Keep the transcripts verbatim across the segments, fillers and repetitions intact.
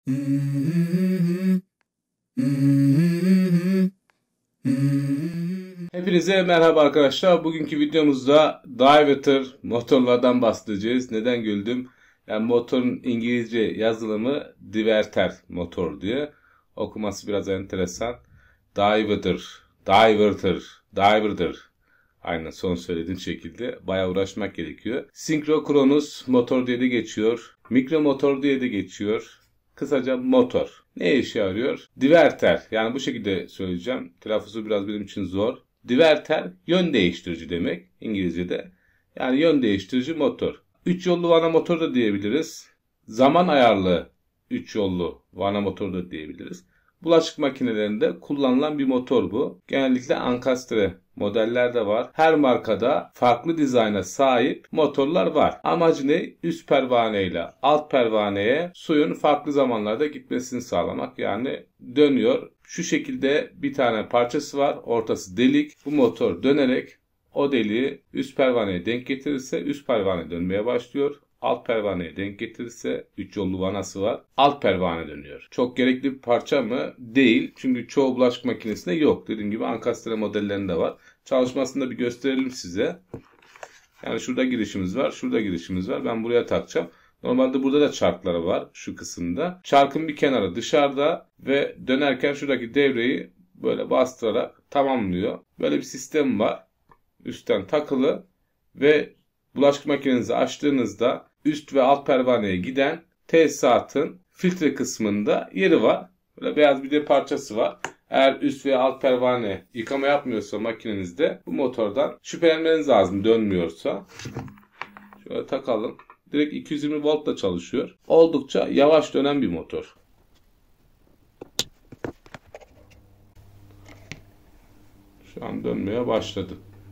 Hepinize merhaba arkadaşlar. Bugünkü videomuzda Diverter motorlardan bahsedeceğiz. Neden güldüm? Yani motorun İngilizce yazılımı diverter motor diye. Okuması biraz enteresan. Diverter, Diverter, Diverter. Aynen son söylediğim şekilde bayağı uğraşmak gerekiyor. Synchrochronous motor diye de geçiyor. Mikro motor diye de geçiyor. Kısaca motor. Ne işe yarıyor? Diverter. Yani bu şekilde söyleyeceğim. Telaffuzu biraz benim için zor. Diverter yön değiştirici demek İngilizce'de. Yani yön değiştirici motor. üç yollu vana motor da diyebiliriz. Zaman ayarlı üç yollu vana motor da diyebiliriz. Bulaşık makinelerinde kullanılan bir motor bu. Genellikle ankastre modeller de var. Her markada farklı dizayna sahip motorlar var. Amacı ne? Üst pervane ile alt pervaneye suyun farklı zamanlarda gitmesini sağlamak. Yani dönüyor. Şu şekilde bir tane parçası var. Ortası delik. Bu motor dönerek o deliği üst pervaneye denk getirirse üst pervane dönmeye başlıyor. Alt pervaneye denk getirirse üç yollu vanası var. Alt pervane dönüyor. Çok gerekli bir parça mı? Değil. Çünkü çoğu bulaşık makinesinde yok. Dediğim gibi ankastre modellerinde var. Çalışmasını da bir gösterelim size. Yani şurada girişimiz var. Şurada girişimiz var. Ben buraya takacağım. Normalde burada da çarkları var şu kısımda. Çarkın bir kenarı dışarıda ve dönerken şuradaki devreyi böyle bastırarak tamamlıyor. Böyle bir sistem var. Üstten takılı ve bulaşık makinenizi açtığınızda üst ve alt pervaneye giden tesisatın filtre kısmında yeri var. Böyle beyaz bir de parçası var. Eğer üst ve alt pervane yıkama yapmıyorsa makinenizde bu motordan şüphelenmeniz lazım dönmüyorsa. Şöyle takalım. Direkt iki yüz yirmi voltla çalışıyor. Oldukça yavaş dönen bir motor. Şu an dönmeye başladı.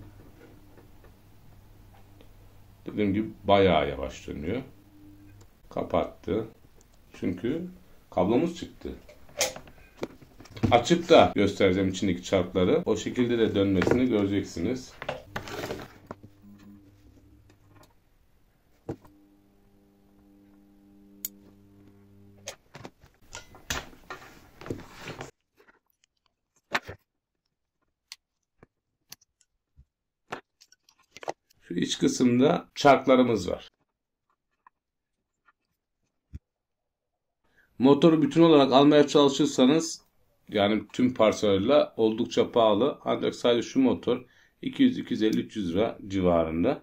Dediğim gibi bayağı yavaş dönüyor. Kapattı. Çünkü kablomuz çıktı. Açıp da göstereceğim içindeki çarkları. O şekilde de dönmesini göreceksiniz. Şu iç kısımda çarklarımız var. Motoru bütün olarak almaya çalışırsanız yani tüm parçalarıyla oldukça pahalı. Ancak sadece şu motor iki yüz iki yüz elli üç yüz lira civarında.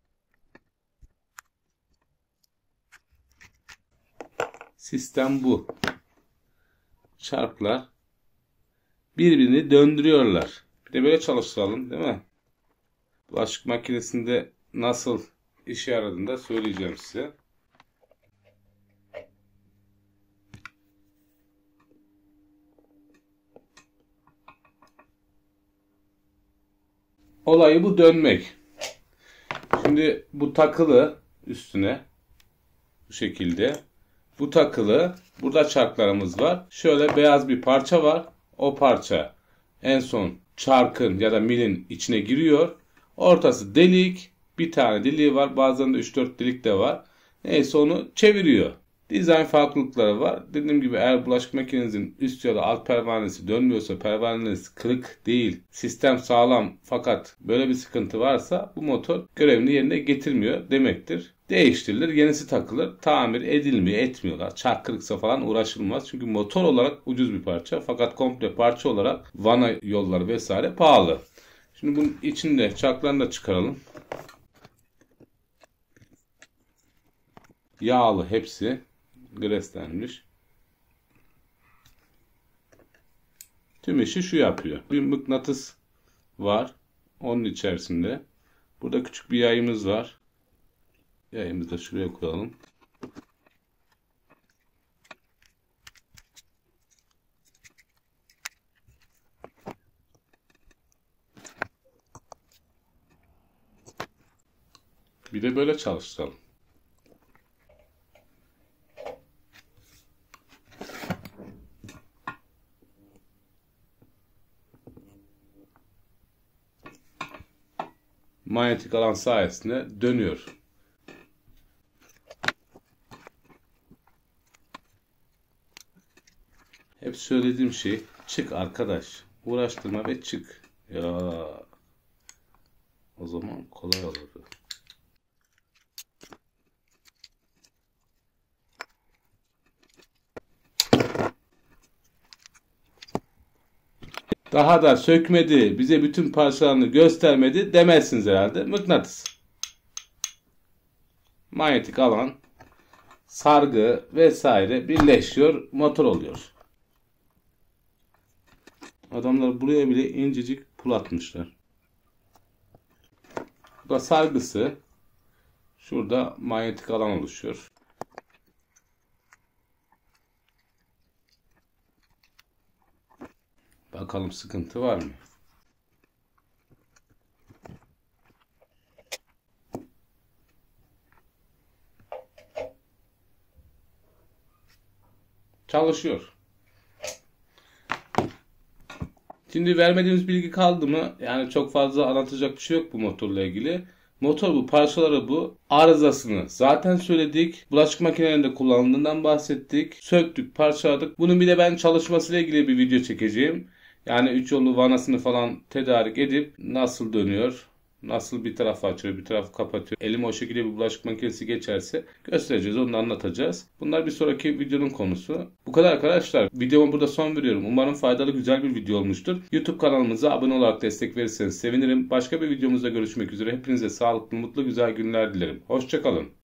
Sistem bu. Çarklar birbirini döndürüyorlar. Bir de böyle çalıştıralım değil mi? Bulaşık makinesinde nasıl işe yaradığını da söyleyeceğim size. Olayı bu dönmek. Şimdi bu takılı üstüne bu şekilde. Bu takılı. Burada çarklarımız var. Şöyle beyaz bir parça var. O parça en son çarkın ya da milin içine giriyor. Ortası delik. Bir tane deliği var. Bazen de üç dört delik de var. Neyse onu çeviriyor. Dizayn farklılıkları var. Dediğim gibi eğer bulaşık makinenizin üst ya da alt pervanesi dönmüyorsa, pervaneniz kırık değil, sistem sağlam fakat böyle bir sıkıntı varsa bu motor görevini yerine getirmiyor demektir. Değiştirilir, yenisi takılır, tamir edilmiyor, etmiyorlar. Çark kırıksa falan uğraşılmaz. Çünkü motor olarak ucuz bir parça fakat komple parça olarak vana yolları vesaire pahalı. Şimdi bunun içinde çarklarını da çıkaralım. Yağlı hepsi. Greslenmiş. Tüm işi şu yapıyor. Bir mıknatıs var. Onun içerisinde. Burada küçük bir yayımız var. Yayımızı da şuraya koyalım. Bir de böyle çalıştıralım. Manyetik alan sayesinde dönüyor. Hep söylediğim şey, çık arkadaş. Uğraştırma ve çık. Ya o zaman kolay olurdu. Daha da sökmedi, bize bütün parçalarını göstermedi demezsiniz herhalde. Mıknatıs, manyetik alan, sargı vesaire birleşiyor, motor oluyor. Adamlar buraya bile incecik pul atmışlar. Bu da sargısı. Şurada manyetik alan oluşuyor. Bakalım sıkıntı var mı? Çalışıyor. Şimdi vermediğimiz bilgi kaldı mı? Yani çok fazla anlatacak bir şey yok bu motorla ilgili. Motor bu, parçaları bu. Arızasını zaten söyledik. Bulaşık makinelerinde kullanıldığından bahsettik. Söktük, parçaladık. Bunun bir de ben çalışmasıyla ilgili bir video çekeceğim. Yani üç yollu vanasını falan tedarik edip nasıl dönüyor, nasıl bir tarafı açıyor, bir tarafı kapatıyor. Elime o şekilde bir bulaşık makinesi geçerse göstereceğiz, onu da anlatacağız. Bunlar bir sonraki videonun konusu. Bu kadar arkadaşlar. Videomu burada son veriyorum. Umarım faydalı, güzel bir video olmuştur. YouTube kanalımıza abone olarak destek verirseniz sevinirim. Başka bir videomuzda görüşmek üzere. Hepinize sağlıklı, mutlu, güzel günler dilerim. Hoşça kalın.